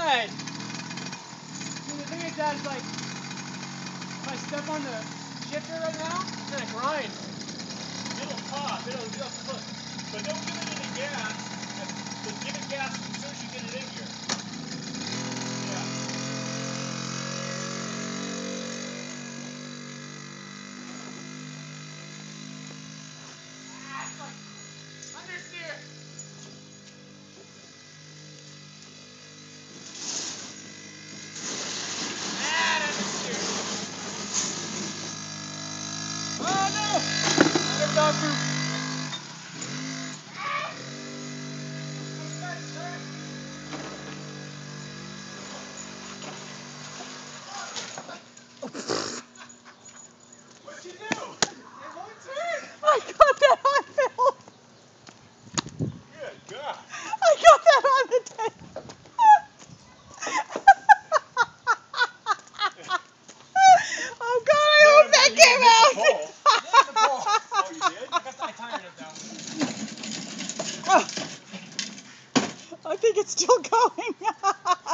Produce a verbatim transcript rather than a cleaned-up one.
Alright. The thing is that, like, if I step on the shifter right now, it's gonna grind. It'll pop, it'll just cook. But don't give it any gas. Just give it gas as soon as you get it in here. Yeah. Ah, it's like understeer. Ah, that's understeer. Oh no! Another dog poop. What'd you do? It won't turn. I got that on film. Good God. I got that on the tape. Oh God, I No, hope I'm that glad you came didn't hit out. the pole. There's the pole. Oh, you did? I guess I tired it though. I think it's still going.